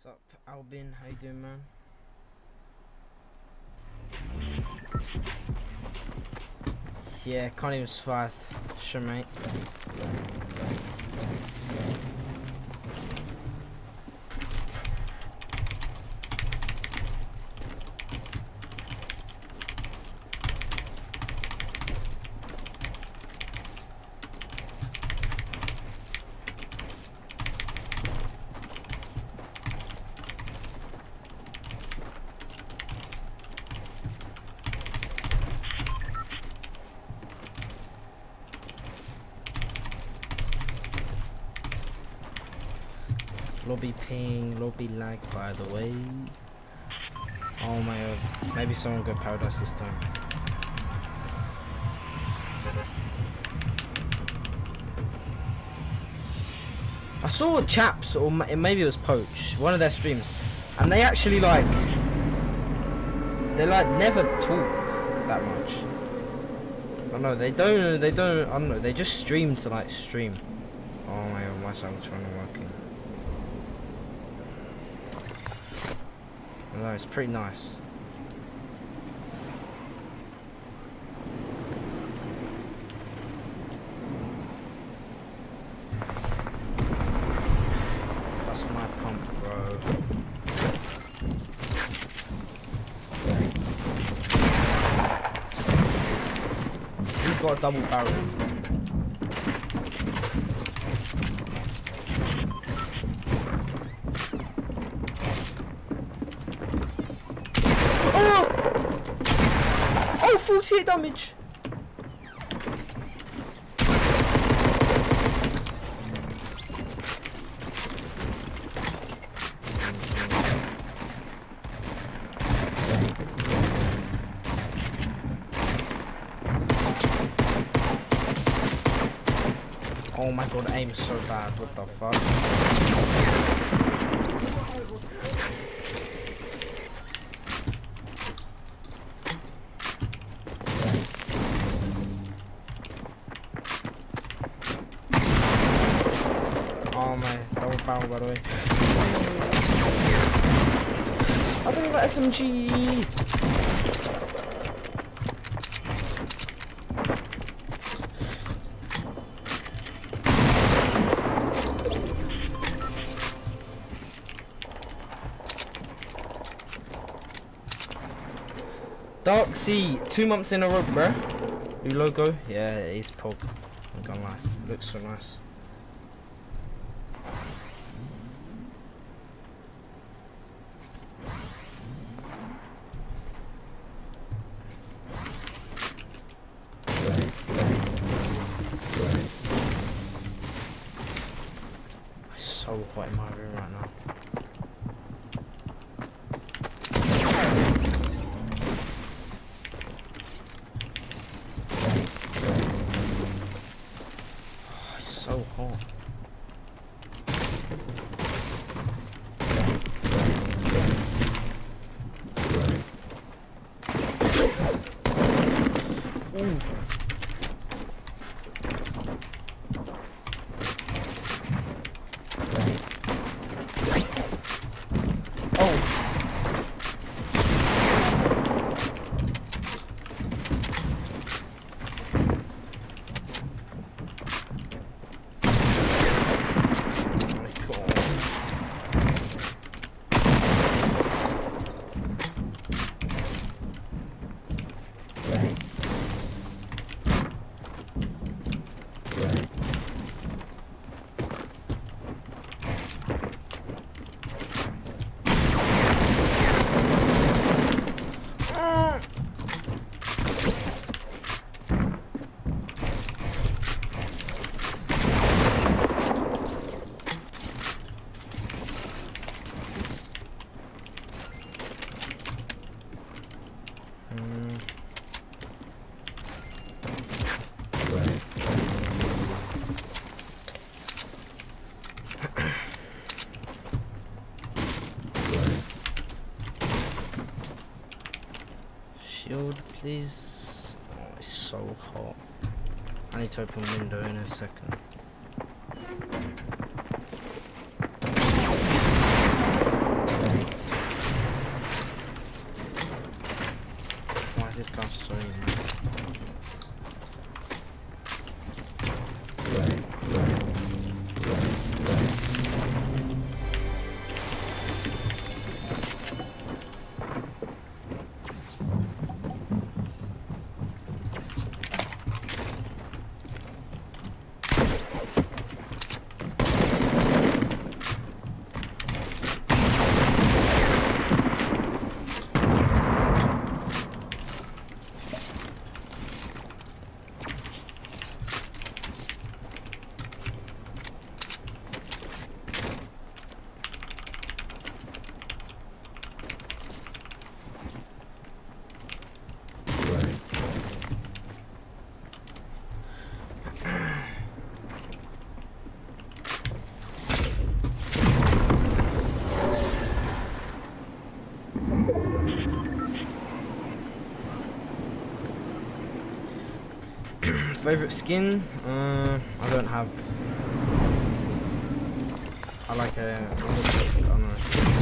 What's up, Albin? How you doing, man? Yeah, can't even survive. Sure, mate. Lobby ping, lobby lag, by the way. Oh my god, maybe someone got paradise this time. I saw Chaps, or maybe it was Poach, one of their streams, and they actually like never talk that much. I know they don't. I don't know. They just stream to like stream. Oh my god, my sound's running working. No, it's pretty nice. That's my pump, bro. You've got a double barrel. Oh, 48 damage. Oh my god, aim is so bad. What the fuck? Oh man, double barrel by the way. I don't know about SMG. Dark Sea, 2 months in a row, bruh. New logo? Yeah, it is Pog. I'm gonna lie. Looks so nice. It's so hot in my room right now. So hot. Ooh. Shield, please. Oh, it's so hot. I need to open a window in a second. Favorite skin? I don't have. I like a. I don't know.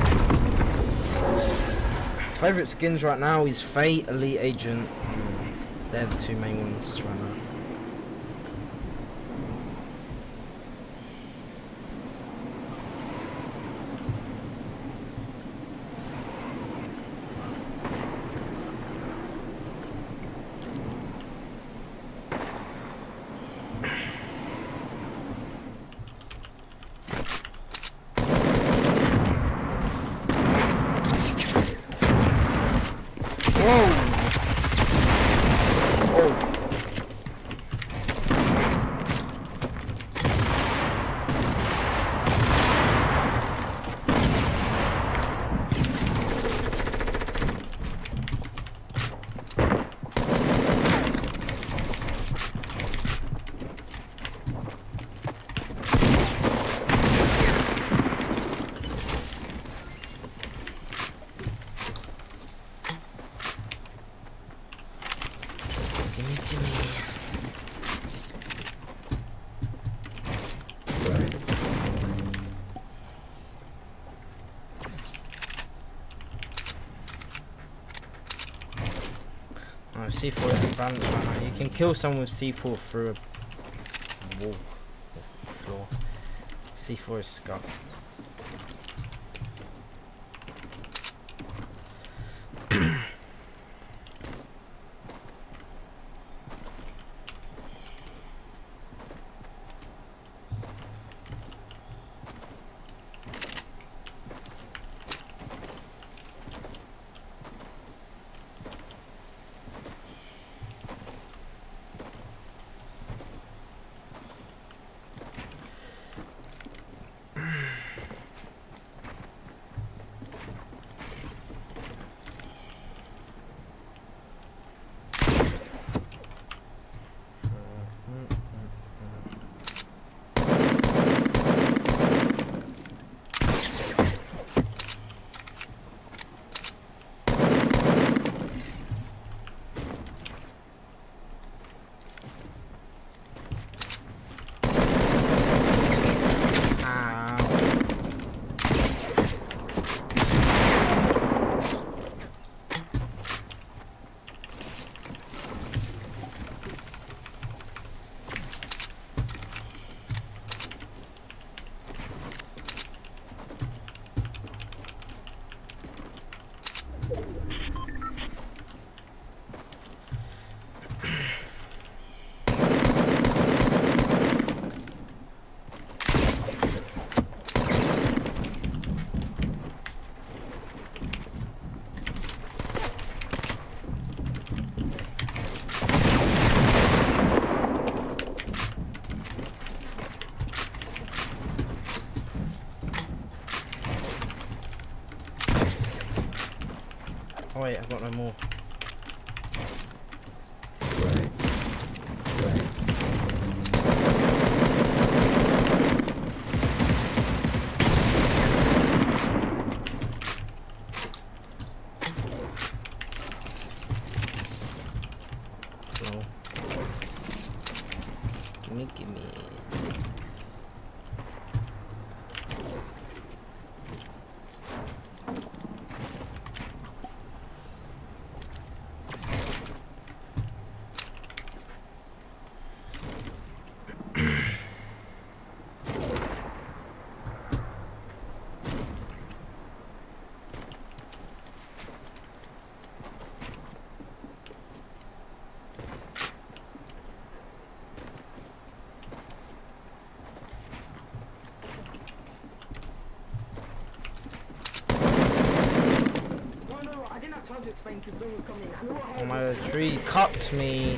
Favorite skins right now is Fate, Elite Agent. They're the two main ones right now. C4 is balanced right now. You can kill someone with C4 through a wall or floor. C4 is scuffed. Oh wait, I've got no more. No. Gimme. Oh, my tree cut me.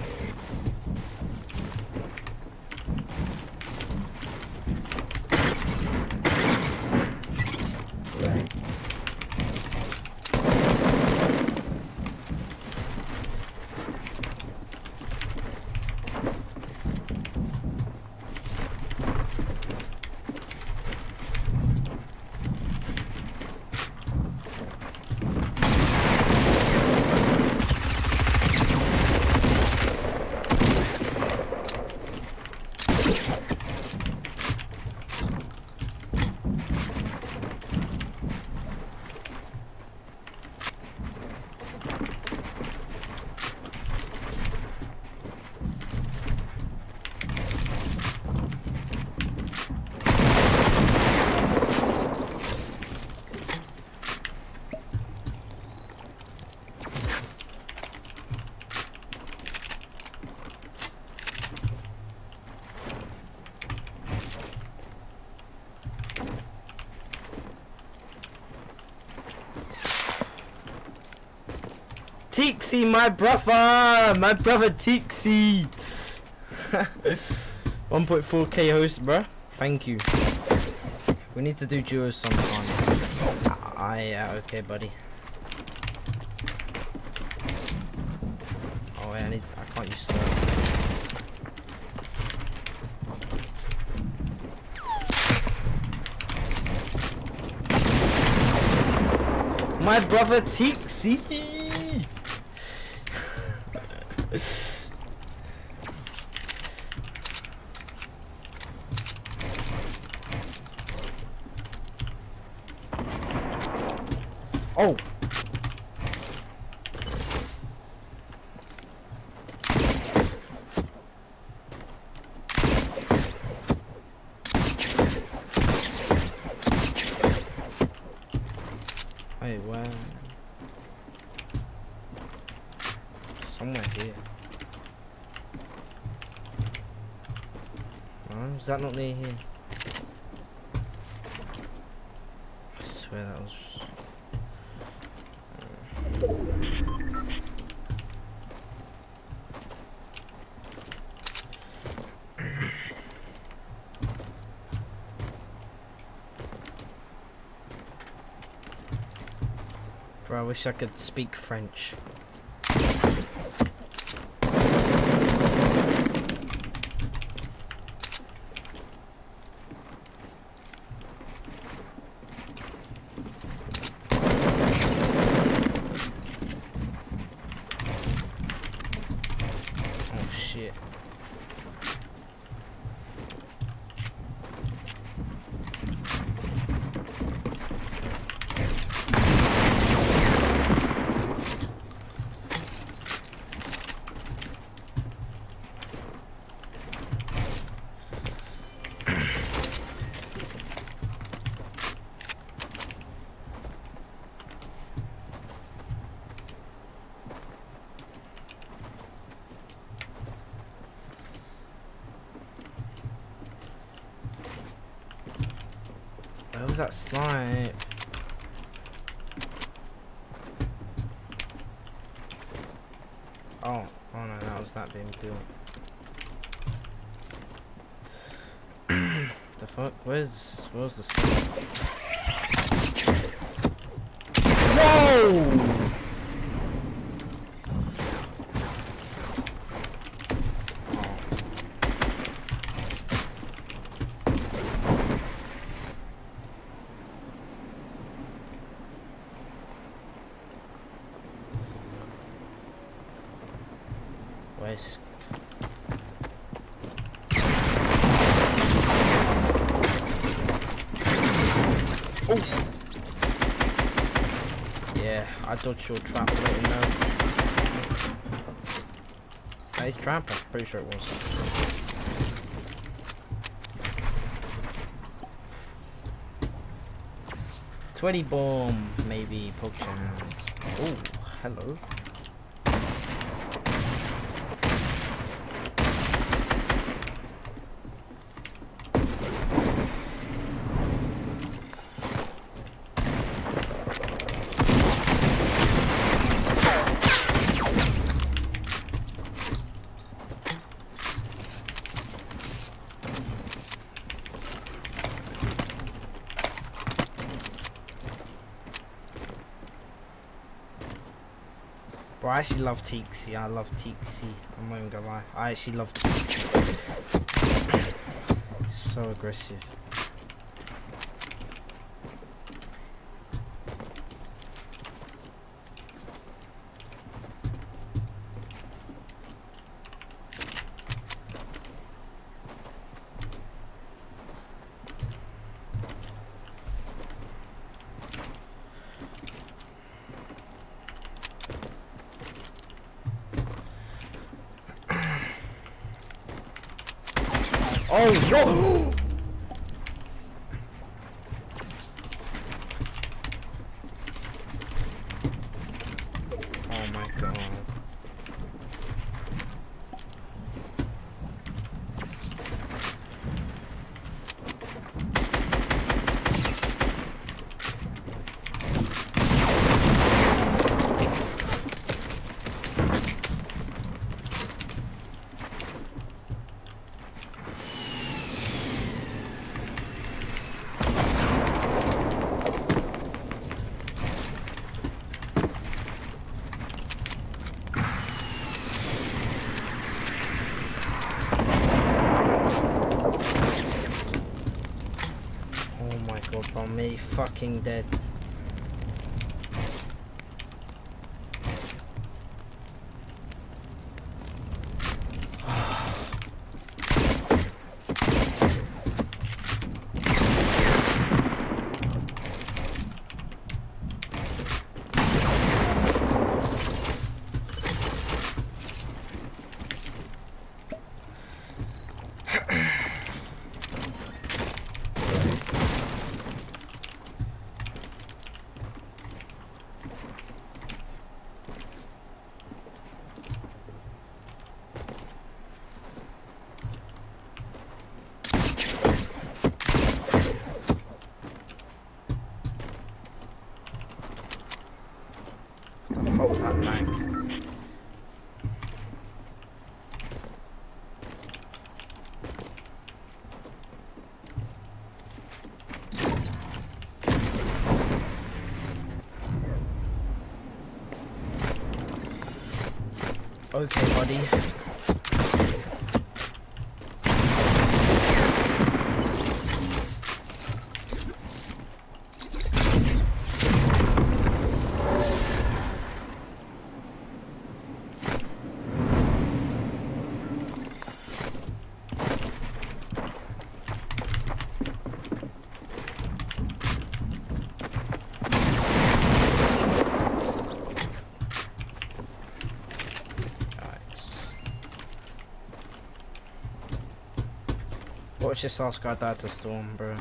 Tixie, my brother Tixie. 1.4k host, bruh. Thank you. We need to do duos sometime. Yeah, okay, buddy. Oh wait, I can't use slow. My brother Tixie. Oh. Wait, where? Somewhere here. Oh, is that not near here? I swear that was... Bro, I wish I could speak French. Oh shit. Where was that snipe? Oh no, that was that being built. The fuck? Where's the snipe? Whoa! Where's... Oh! Yeah, I dodged your trap, let you know. That is trap, I'm pretty sure it was. Sweaty bomb, maybe, Pokemon. Oh, hello. Bro, I actually love Tixie. I love Tixie. I'm not even gonna lie. I actually love Tixie. So aggressive. Oh, yo! Oh my god. fucking dead. What was that rank? Okay, buddy. Watch this last guy die to storm, bro.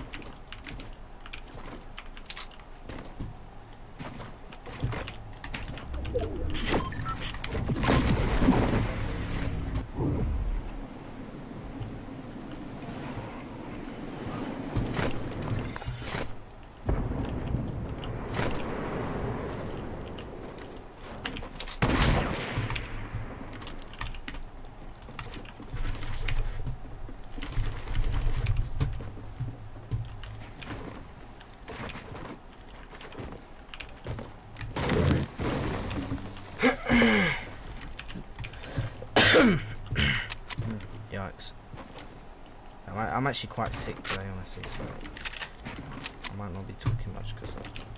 Yikes. I'm actually quite sick today, honestly, so I might not be talking much because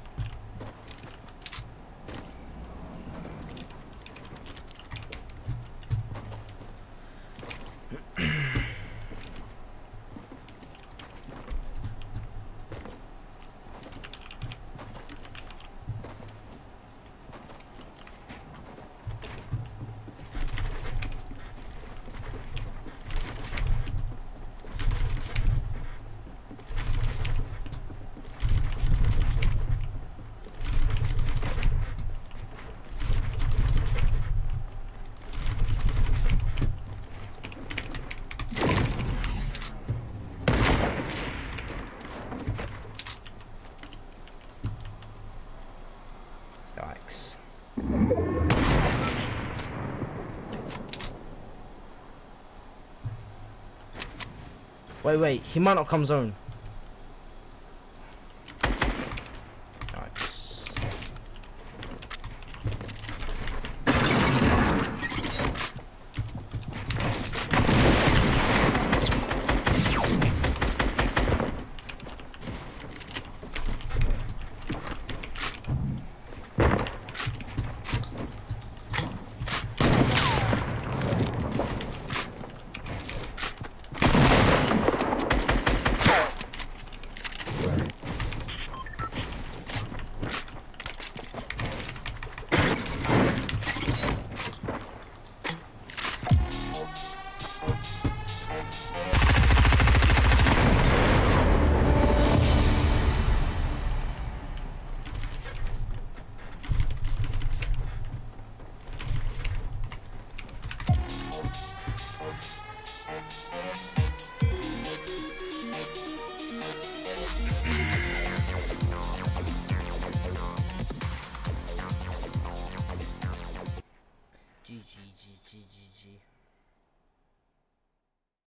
yikes. Wait, he might not come zone.